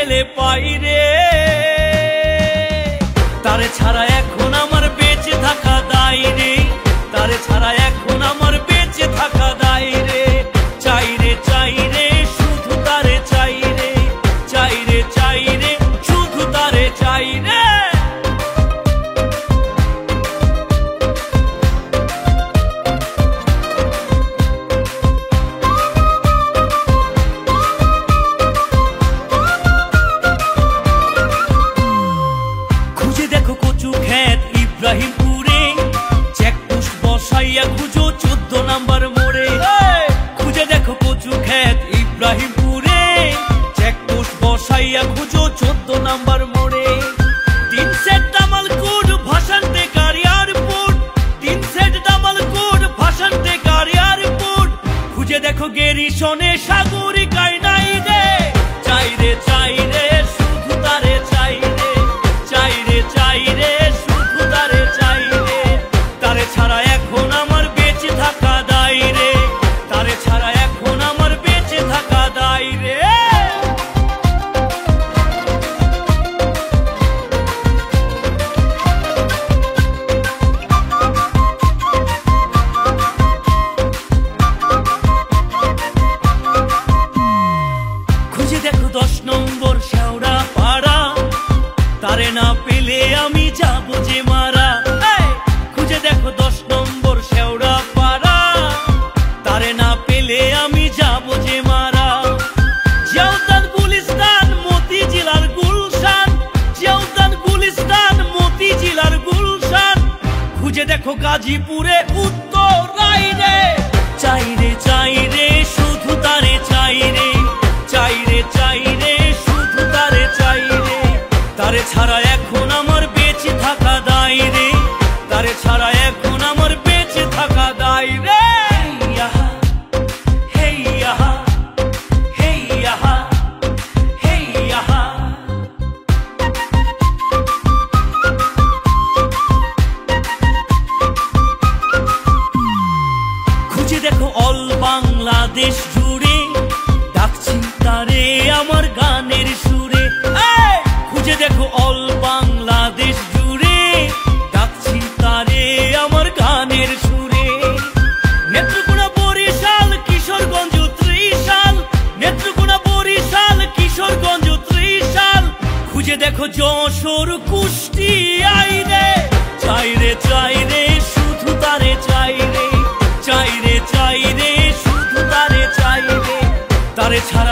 পেলে পাই রে। তারে ছাড়া এখন আমার বেঁচে থাকা দায় রে, তারে ছাড়া এখন আমার বেঁচে থাকা দায় রে। চাই রে চাই রে শুধু তারে চাই রে, চাই রে চাই রে শুধু তারে চাই রে। খুঁজে দেখো কচু ক্ষেত ইব্রাহিমপুরে, চেকপোস্ট বসাইয়া খুঁজো 14 নম্বর মোড়ে। খুঁজে দেখো কচু ক্ষেত ইব্রাহিমপুরে, চেকপোস্ট বসাইয়া খুঁজো 14 নম্বর মোড়ে। 3 সেট দামালকুট ভাষান্তে এয়ারপোর্ট, 3 সেট দামালকুট ভাষান্তে এয়ারপোর্ট। খুঁজে দেখো গেরিশনে সাগরিকায় নাই রে। চাই রে চাই রে শুধু তারে চাই রে, চাই রে চাই রে শুধু তারে চাই রে। তারে ছাড়া এখন আমার বেঁচে থাকা দায় রে, তারে ছাড়া এখন আমার বেঁচে থাকা দায় রে। খুঁজে দেখো 10 নম্বর শেওড়া পাড়া, তারে না পেলে আমি যাব যে মারা। খুঁজে দেখো 10 নম্বর শেওড়া পাড়া, তারে না পেলে আমি যাব যে মারা। জিয়াউদ্দান গুলিস্তান মতিঝিলার গুলশান, জিয়াউদ্দান গুলিস্তান মতিঝিলার গুলশান। খুঁজে দেখো গাজীপুরে উত্তর রায় রে। চাই রে চাই রে শুধু তারে চাই রে, চাই রে চাই রে শুধু তারে চাই রে। তারে ছাড়া এখন আমার বেঁচে থাকা দায় রে, তারে ছাড়া এখন আমার বেঁচে থাকা দায় রে। হেই ইয়াহা হেই ইয়াহা হেই ইয়াহা। খুঁজে দেখো অল বাংলাদেশ জুড়ে, ডাকছি তারে আমার গানের সুরে। খুঁজে দেখো অল বাংলাদেশ জুড়ে, ডাকছি তারে আমার গানের সুরে। নেত্রকোনা বরিশাল কিশোরগঞ্জ ত্রিশাল, নেত্রকোনা বরিশাল কিশোরগঞ্জ ত্রিশাল। খুঁজে দেখো যশোর কুষ্টিয়ায় রে। চাই রে চাই রে শুধু তারে চাই রে, চাই রে চাই রে শুধু তারে চাই রে। তারে ছাড়া